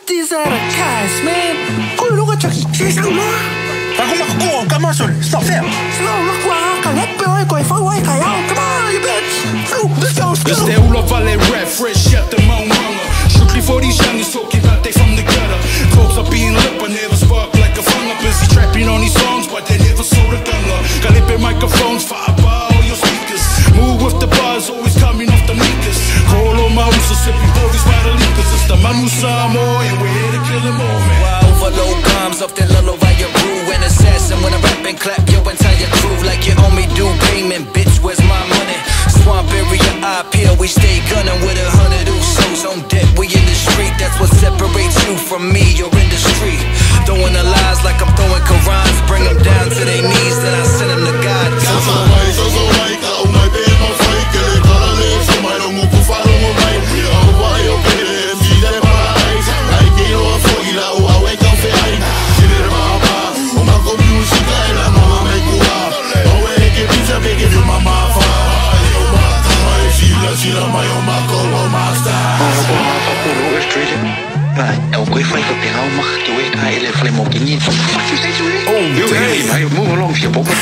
these are the guys, man. Ôi lúc 저기 세상 뭐? Ako makakuha ka muscle. Stop there. Slow, look where I let boy go for way I out. Come on, you bitch. Let's go. Cause they all of alle rap fresh out the Mount Hunger. Strictly for these youngins talking about they from the gutter. Talks are being lit but never spark like a funger. Busy trapping on these songs but they never saw the gunger. Calibre microphones for about all your speakers. Move with the bars always coming off the meters. Call on my house sipping bodies by the liters. It's the Manu Samo and we're here to kill them all, man. Wow, overload comes off that lullaby via brew and assassin. When I rap and clap your entire crew like you owe me due payment. Bitch, where's my money? Swamp area IPL, we stay gunning with 100 Usos on deck. We in the street, that's what separates you from me. You're in the street, throwing the lies like I'm throwing Qurans. Bring them down to their knees, then I send them to God. Đầu quấy phây cực tiền không mất chú ý ai lại phải một cái nhìn chú thấy chú ý nếu vậy phải mua lon phiền bốc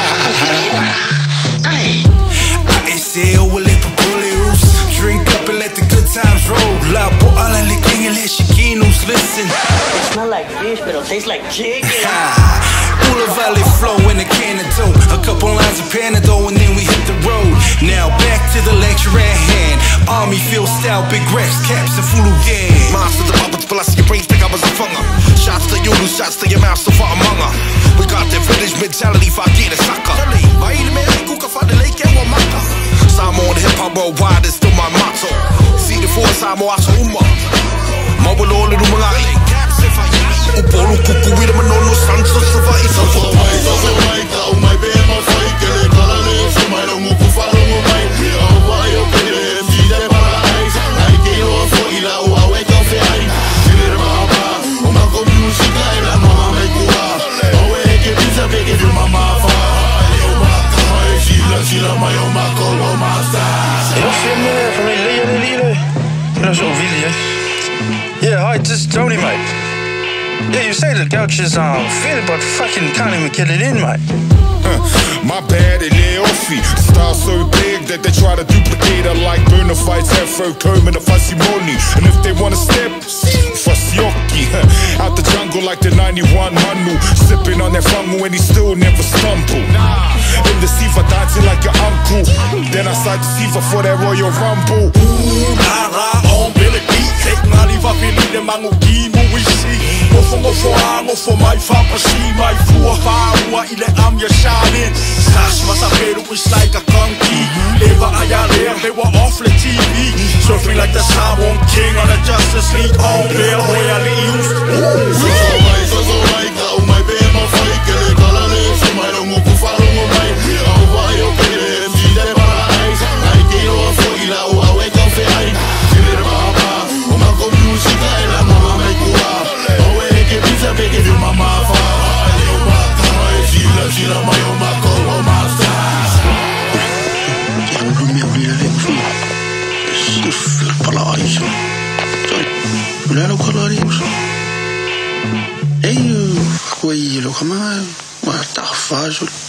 I say oh well let the bullet loose. Drink up and let the good times roll. La boa la licking and let chiquinos listen. It smells like fish but it tastes like chicken. Ula Valley flow in a can of dope. A couple lines of Panadol and then we hit the road. Now back to the lecture at hand. Army field style, big reps, caps and Fulu gang. Master the puppets, plus your brains think I was a funger. Shots to you, shots to your mouth, so far among her. We got the village mentality, if I get a sucker. Why you man, I cook for the lake and what matter? Some on hip hop worldwide is still my motto. See the force, I'm on Asuma. Mobile all in the Malay. Upolo kuku with a manolo sanso savai so vai so vai ka o mai be ma foi que le kala le so mai no mu falo mo mai o vai o que le mi de paradise ai que o foi la o awe ka fe ai dire ma ba o ma ko musica e la mama me cua o e que pisa be que mama fa o ma ka mai si la mai o ma ko o ma sta eu filme van die lieden dat is zo Willy. Yeah, hi, this is Tony, mate. Yeah, you say the couch is feeling, but fucking can't even get it in, mate. My bad, and they're offy. Style so big that they try to duplicate her like Bonafides, Afro Comb and the Fussy Molly. And if they wanna step, Fassioki. Out the jungle like the 91 Manu. Sipping on that fungu and he still never stumble. In the Siva dancing like your uncle. Then I start the Siva for that Royal Rumble. On Billy Beat. Take my leave up in the manguki muishi. Ngofo mai fapashi mai fuwa ile am ya shanin. Sash masaperu is like a conky. Eva ayale, they were off the TV. Surfing like the Salmon King on the Justice League. All there royally used. So vai ka o mai be ma foi que le kala le so mai no mu falo mo mai o vai o que le mi de paradise ai que o foi la o awe ka fe ai dire ma ba o ma ko musica e la mama me cua o e que pisa be que mama fa o ma ka mai si la mai o ma ko o ma sta ya no me olvidé de eso es el paraíso claro paraíso ei, foi lo que mais tá fácil